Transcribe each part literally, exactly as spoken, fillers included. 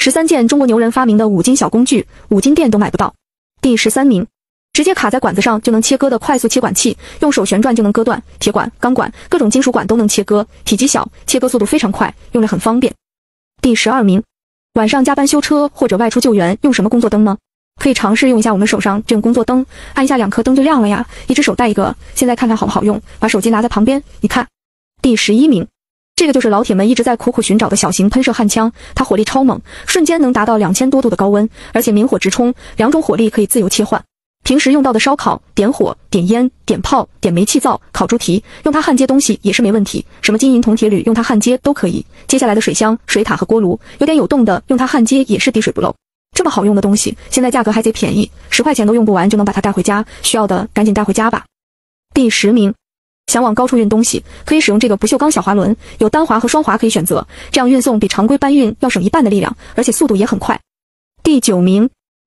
十三件中国牛人发明的五金小工具，五金店都买不到。第十三名，直接卡在管子上就能切割的快速切管器，用手旋转就能割断，铁管、钢管、各种金属管都能切割，体积小，切割速度非常快，用着很方便。第十二名，晚上加班修车或者外出救援，用什么工作灯呢？可以尝试用一下我们手上这种工作灯，按一下两颗灯就亮了呀，一只手带一个，现在看看好不好用，把手机拿在旁边，你看。第十一名，这个就是老铁们一直在苦苦寻找的小型喷射焊枪，它火力超猛，瞬间能达到两千多度的高温，而且明火直冲，两种火力可以自由切换。平时用到的烧烤、点火、点烟、点炮、点煤气灶、烤猪蹄，用它焊接东西也是没问题，什么金银铜铁铝用它焊接都可以。接下来的水箱、水塔和锅炉，有点有洞的用它焊接也是滴水不漏。这么好用的东西，现在价格还贼便宜，十块钱都用不完就能把它带回家，需要的赶紧带回家吧。第十名，想往高处运东西，可以使用这个不锈钢小滑轮，有单滑和双滑可以选择，这样运送比常规搬运要省一半的力量，而且速度也很快。第九名，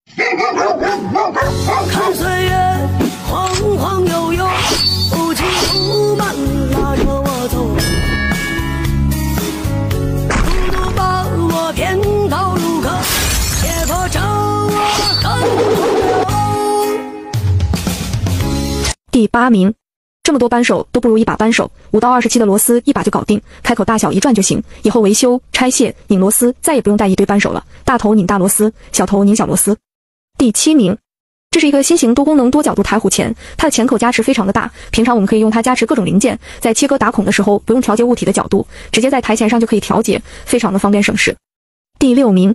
看岁月晃晃悠悠，不紧不慢拉着我走，孤独把我骗到入口，结果找我很朋友。 第八名，这么多扳手都不如一把扳手，五到二十七的螺丝一把就搞定，开口大小一转就行，以后维修、拆卸、拧螺丝再也不用带一堆扳手了，大头拧大螺丝，小头拧小螺丝。第七名，这是一个新型多功能多角度台虎钳，它的钳口夹持非常的大，平常我们可以用它夹持各种零件，在切割打孔的时候不用调节物体的角度，直接在台钳上就可以调节，非常的方便省事。第六名，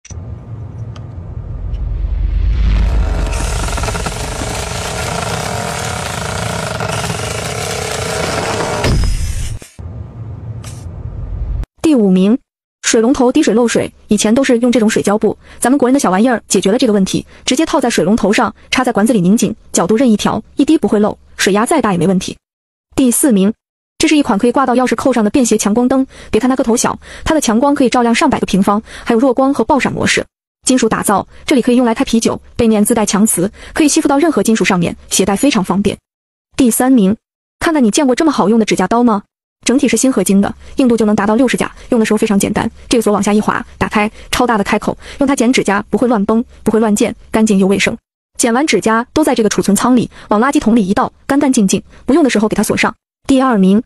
第五名，水龙头滴水漏水，以前都是用这种水胶布，咱们国人的小玩意儿解决了这个问题，直接套在水龙头上，插在管子里拧紧，角度任意调，一滴不会漏，水压再大也没问题。第四名，这是一款可以挂到钥匙扣上的便携强光灯，别看它个头小，它的强光可以照亮上百个平方，还有弱光和爆闪模式。金属打造，这里可以用来开啤酒，背面自带强磁，可以吸附到任何金属上面，携带非常方便。第三名，看看你见过这么好用的指甲刀吗？整体是锌合金的，硬度就能达到六十甲，用的时候非常简单，这个锁往下一滑，打开，超大的开口，用它剪指甲不会乱崩，不会乱溅，干净又卫生。剪完指甲都在这个储存仓里，往垃圾桶里一倒，干干净净，不用的时候给它锁上。第二名，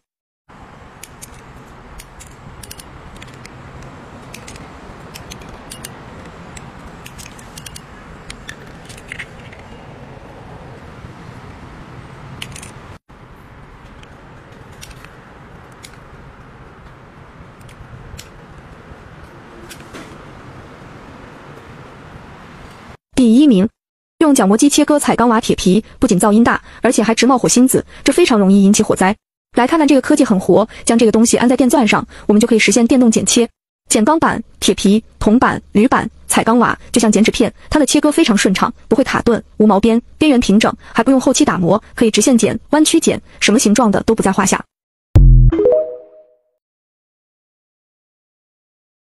第一名，用角磨机切割彩钢瓦铁皮，不仅噪音大，而且还直冒火星子，这非常容易引起火灾。来看看这个科技很活，将这个东西安在电钻上，我们就可以实现电动剪切。剪钢板、铁皮、铜板、铝板、彩钢瓦，就像剪纸片，它的切割非常顺畅，不会卡顿，无毛边，边缘平整，还不用后期打磨，可以直线剪、弯曲剪，什么形状的都不在话下。